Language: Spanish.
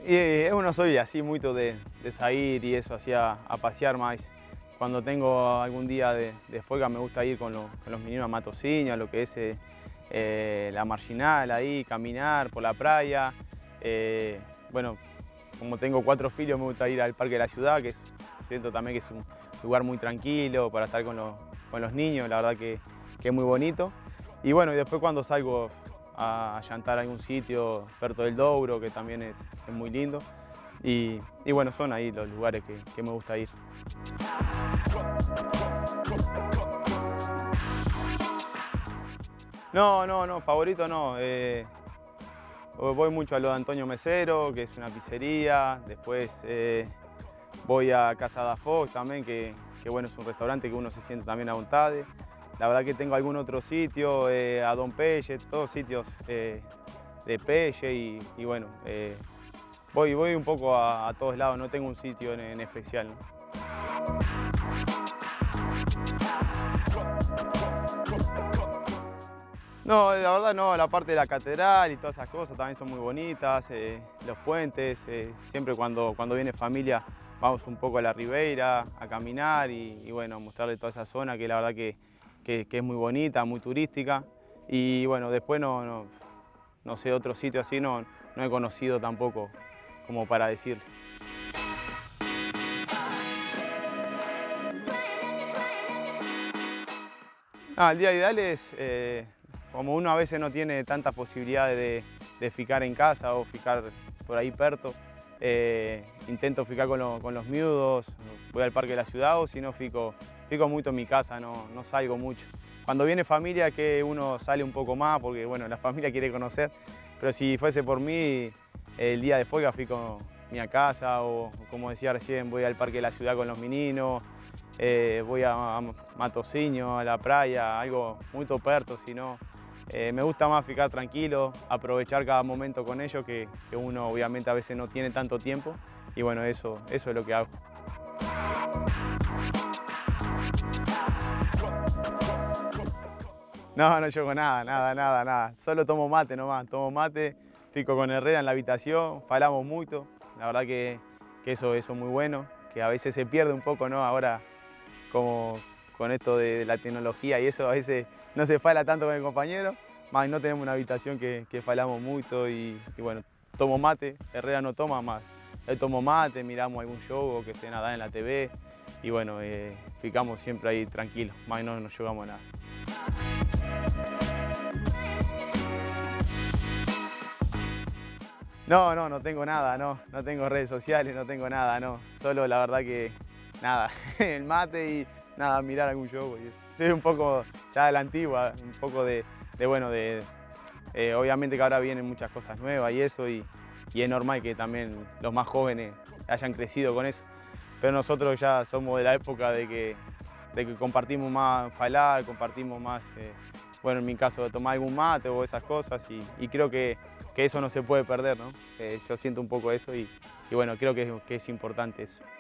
Eu no soy así mucho de salir y eso, así a pasear más. Cuando tengo algún día de folga me gusta ir con los meninos a Matosinhos, a lo que es la marginal ahí, caminar por la playa. Bueno, como tengo 4 filhos me gusta ir al Parque de la Ciudad, siento también que es un lugar muy tranquilo para estar con los niños, la verdad que es muy bonito. Y bueno, y después cuando salgo a llantar a algún sitio, Puerto del Douro, que también es muy lindo. Y bueno, son ahí los lugares que me gusta ir. No, favorito no. Voy mucho a lo de Antonio Mesero, que es una pizzería. Después voy a Casa da Fox también, que bueno, es un restaurante que uno se siente también a voluntad. La verdad que tengo algún otro sitio, a Don Pelle, todos sitios de Pelle y bueno, voy un poco a todos lados, no tengo un sitio en especial, ¿no? No, la verdad no, la parte de la catedral y todas esas cosas también son muy bonitas, los puentes, siempre cuando viene familia vamos un poco a la Ribeira a caminar y bueno, mostrarle toda esa zona que la verdad que es muy bonita, muy turística. Y bueno, después no sé, otro sitio así no he conocido tampoco como para decir. El día ideal es, como uno a veces no tiene tantas posibilidades de ficar en casa o ficar por ahí perto, intento ficar con los miudos, voy al Parque de la Ciudad o si no fico mucho en mi casa, no salgo mucho. Cuando viene familia que uno sale un poco más porque bueno, la familia quiere conocer, pero si fuese por mí, el día de folga fico en mi casa o como decía recién, voy al Parque de la Ciudad con los meninos, voy a Matosinhos, a la playa, algo muy toperto, si no. Me gusta más ficar tranquilo, aprovechar cada momento con ellos, que uno obviamente a veces no tiene tanto tiempo y bueno, eso es lo que hago. No llevo nada. Solo tomo mate nomás, tomo mate, fico con Herrera en la habitación, falamos mucho. La verdad que eso es muy bueno, que a veces se pierde un poco, ¿no? Ahora como con esto de la tecnología y eso a veces no se fala tanto con el compañero, más no tenemos una habitación que falamos mucho y bueno, tomo mate, Herrera no toma más. Él tomo mate, miramos algún show o que se nada en la TV y bueno, ficamos siempre ahí tranquilos, más no nos jugamos nada. No tengo nada, no tengo redes sociales, no tengo nada, no. Solo la verdad que nada, el mate y nada, mirar algún show y eso. Es un poco ya de la antigua, un poco obviamente que ahora vienen muchas cosas nuevas y eso y es normal que también los más jóvenes hayan crecido con eso. Pero nosotros ya somos de la época de que compartimos más falar, compartimos más, bueno, en mi caso, tomar algún mate o esas cosas y creo que eso no se puede perder, ¿no? Yo siento un poco eso y bueno, creo que es importante eso.